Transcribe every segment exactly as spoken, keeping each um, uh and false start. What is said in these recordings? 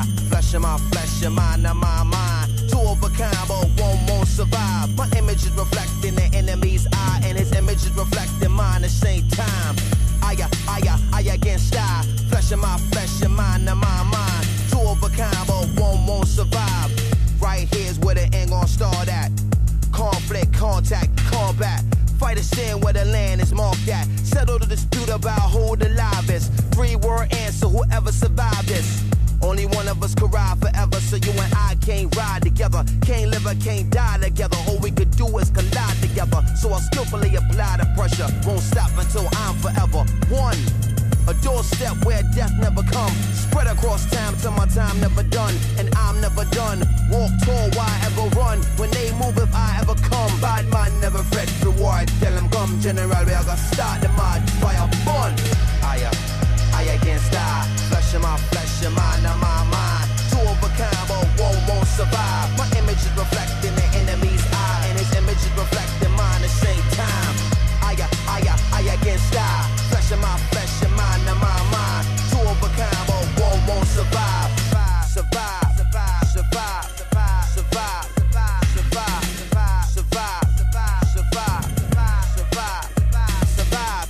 Flesh of my flesh, your mind of my mind. Two of a kind, but one won't survive. My image is reflecting the enemy's eye, and his image is reflecting mine at the same time. I, I, I, I against I. Flesh of my flesh, your mind of my mind. Two of a kind, but one won't survive. Right here's where the end gon' start at. Conflict, contact, combat. Fight a sin where the land is marked at. Settle the dispute about who the live is. Three word answer, whoever survived this. Only one of us could ride forever, so you and I can't ride together. Can't live or can't die together. All we could do is collide together. So I'll skillfully apply the pressure. Won't stop until I'm forever one. A doorstep where death never come. Spread across time till my time never done. And I'm never done. Walk tall, why ever run? When they move, if I ever come. Bad man never fret reward. Tell them come, general, we are gonna start the march. Fire fun. I, I against I. Flesh of my flesh, your mind of my mind. Two of a kind, but one won't survive. My image is reflecting the enemy's eye, and his image is reflecting mine at the same time. I, I, I against I. Flesh of my flesh, your mind of my mind. Two of a kind, but one won't survive. Survive, survive, survive, survive, survive, survive, survive, survive, survive, survive, survive, survive.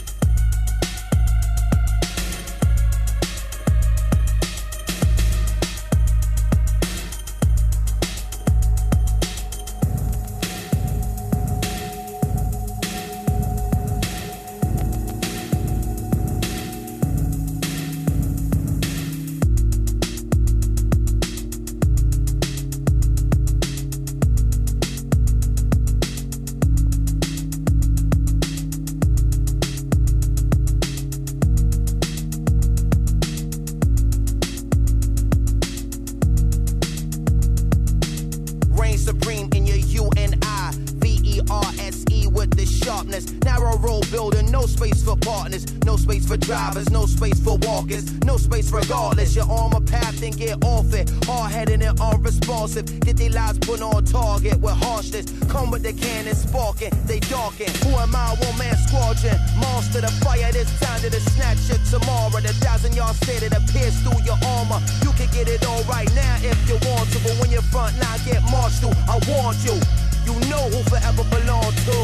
Supreme in your U and I, V E R S E with the sharpness. Narrow road building, no space for partners, no space for drivers, no space for walkers, no space regardless. You're on my path and get off it. Hard-headed and unresponsive, get their lives put on target with harshness. Come with the cannon sparking, they darken. Who am I? One man squadron, monster the fire. This time to the snatch it tomorrow. The thousand yard stay that appears through your armor. You can get it all right now if you want to, but when your front line get marched through, I want you. You know who forever belong to.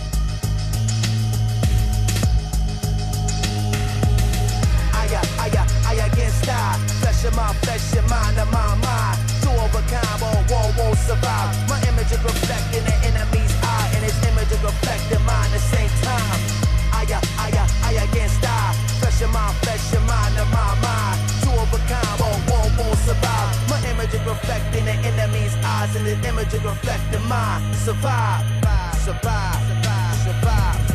I, I, I, I against I. Flesh of my flesh, your mind of my mind. Two of a kind, but one won't survive. My image is reflecting the enemy's eye, and his image is reflecting mine at the same time. I, I, I, I against I. Flesh of my flesh, your mind of my mind. Two of a kind, but one won't survive. My image is reflecting the enemy's eyes, and his image is reflecting mine. Survive, survive, survive, survive.